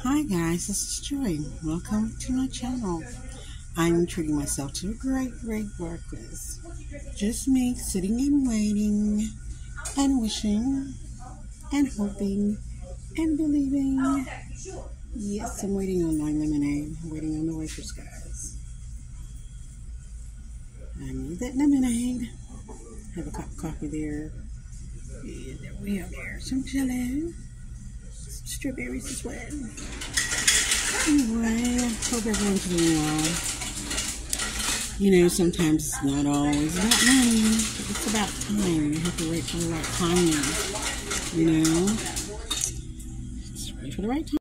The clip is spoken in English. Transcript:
Hi guys, this is Joy. Welcome to my channel. I'm treating myself to a great breakfast. Just me sitting and waiting and wishing and hoping and believing. Yes, I'm waiting on my lemonade. I'm waiting on the wafers, guys. I need that lemonade. Have a cup of coffee there. And there we have here some jello. Strawberries as well. Anyway, I hope everyone's doing well. You know, sometimes it's not always about money. It's about time. You have to wait for the right timing. You know? Just wait for the right time.